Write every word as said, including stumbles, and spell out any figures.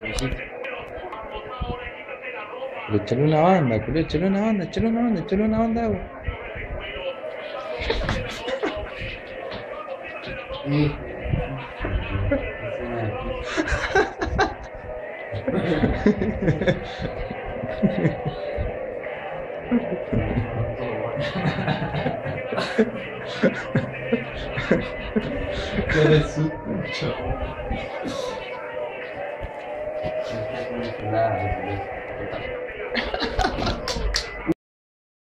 sí. Pero échale una banda, culo, échale una banda, échale una banda, échale una banda, agua. Eh, escena de qué resultó. Está con una pelada, total.